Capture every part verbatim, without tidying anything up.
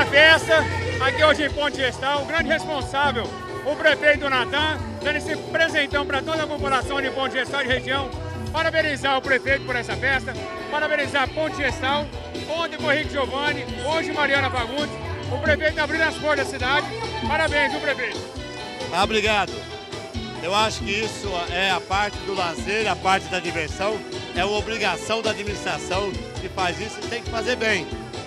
festa, aqui hoje em Ponte Gestal, o grande responsável, o prefeito Natan, dando esse presentão para toda a população de Ponte Gestal e região. Parabenizar o prefeito por essa festa, parabenizar Ponte Gestal, ontem com Henrique Giovanni, hoje Mariana Fagundes, o prefeito abrindo as portas da cidade. Parabéns, viu, prefeito? Ah, obrigado. Eu acho que isso é a parte do lazer, a parte da diversão, é uma obrigação da administração que faz isso e tem que fazer bem.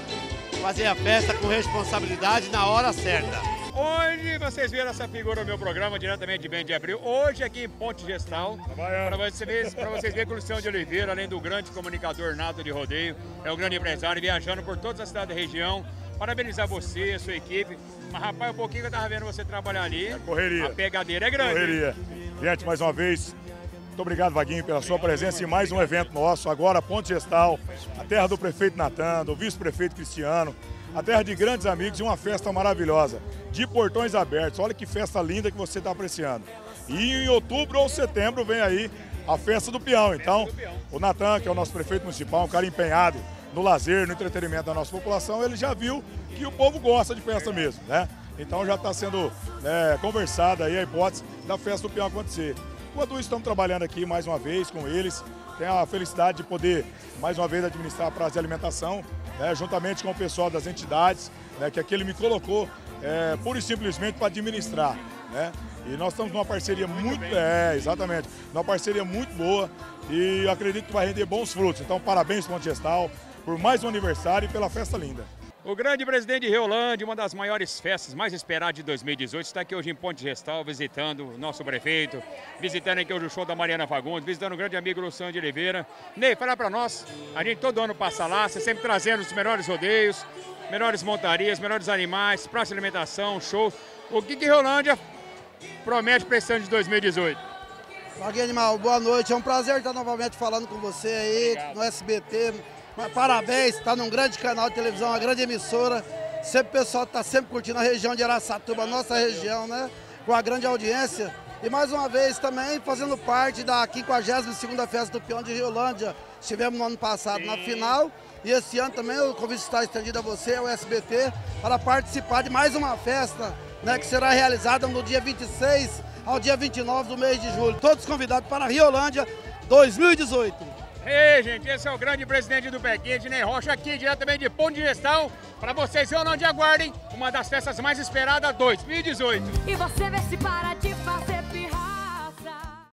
Fazer a festa com responsabilidade na hora certa. Hoje vocês viram essa figura no meu programa, diretamente de Bem de Abril, hoje aqui em Ponte Gestal, para vocês, para vocês verem que o Luciano de Oliveira, além do grande comunicador nato de rodeio, é um grande empresário, viajando por toda a cidade da região. Parabenizar você, a sua equipe, mas rapaz, um pouquinho que eu tava vendo você trabalhar ali, é correria. A pegadeira é grande. Correria. Gente, mais uma vez, muito obrigado, Vaguinho, pela sua presença em mais um evento nosso, agora Ponte Gestal, a terra do prefeito Natan, do vice-prefeito Cristiano, a terra de grandes amigos e uma festa maravilhosa, de portões abertos. Olha que festa linda que você está apreciando. E em outubro ou setembro vem aí a festa do peão. Então, o Natan, que é o nosso prefeito municipal, um cara empenhado no lazer, no entretenimento da nossa população, ele já viu que o povo gosta de festa mesmo, né? Então já está sendo é, conversada aí a hipótese da festa do peão acontecer. Enquanto isso, estamos trabalhando aqui mais uma vez com eles. Tenho a felicidade de poder, mais uma vez, administrar a praça de alimentação, né, juntamente com o pessoal das entidades, né, que aqui ele me colocou é, pura e simplesmente para administrar, né? E nós estamos numa parceria muito, é, exatamente, numa parceria muito boa e acredito que vai render bons frutos. Então, parabéns, Ponte Gestal, por mais um aniversário e pela festa linda. O grande presidente de Riolândia, uma das maiores festas mais esperadas de dois mil e dezoito, está aqui hoje em Ponte Gestal, visitando o nosso prefeito, visitando aqui hoje o show da Mariana Fagundes, visitando o grande amigo Luciano de Oliveira. Ney, fala para nós, a gente todo ano passa lá, você sempre trazendo os melhores rodeios, melhores montarias, melhores animais, praça de alimentação, shows. O que que Riolândia promete para esse ano de dois mil e dezoito? Vaguinho Animal, boa noite, é um prazer estar novamente falando com você aí, obrigado, no S B T. Parabéns, está num grande canal de televisão, uma grande emissora. Sempre o pessoal está sempre curtindo a região de Araçatuba, nossa região, né? Com a grande audiência. E mais uma vez também fazendo parte da quinquagésima segunda Festa do Peão de Riolândia. Estivemos no ano passado Sim. na final. E esse ano também o convite está estendido a você, ao S B T, para participar de mais uma festa, né? Que será realizada no dia vinte e seis ao dia vinte e nove do mês de julho. Todos convidados para Riolândia dois mil e dezoito. Ei, gente, esse é o grande presidente do Pé Quente, Ney Rocha, aqui diretamente de Ponte Gestal. Para vocês, Riolândia, aguardem uma das festas mais esperadas dois mil e dezoito. E você vê se para de